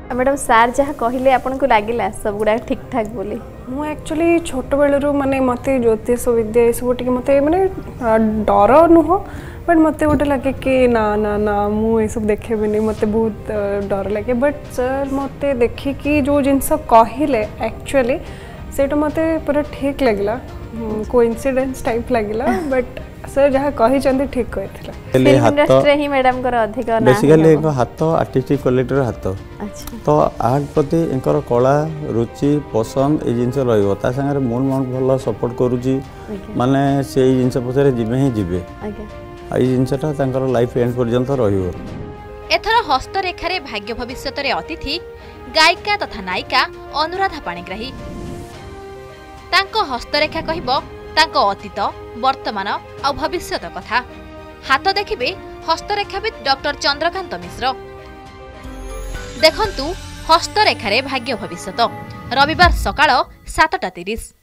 Madam सार जहाँ कहले आपन को लागिला सब गुडा ठीक ठाक बोली मु एक्चुअली छोट बेलू माने मते ज्योतिष विद्या ये सब टिके मते माने डर नुह बट मते गोटे लगे कि ना ना ना मु ये सब देखेबिनी मते बहुत डर लगे बट सर मते देखि कि जो जिनस कहले एक्चुअली सेटा मते पूरा ठीक लगला कोइंसिडेंस टाइप लगला बट सर जहाँ कही चंदी ठीक कहथिला इंडस्ट्री ही मैडम कर अधिक ना बेसिकली एक हाथ आर्टिस्टिक क्वालिटी हाथ अच्छा तो आर्ट प्रति इनकर कला रुचि पसंद ए जिनस रहिबो ता संगे मूल मन भल सपोर्ट करूची माने से जिनस पछरे जिबे ही जिबे आज्ञा ए जिनसटा तांकर लाइफ एंड पर्यंत रहिबो। एथर हस्तरेखारे भाग्य भविष्यतरे अतिथि गायिका तथा नायिका अनुराधा पाणिग्राही तांको हस्तरेखा कहिबो तांको अतीत वर्तमान आ भविष्यत कथा हाथ देखिबे हस्तरेखाविद डॉक्टर चंद्रकांत मिश्र देखंतु हस्तरेखारे भाग्य भविष्यत रविवार सकाळ 7:30।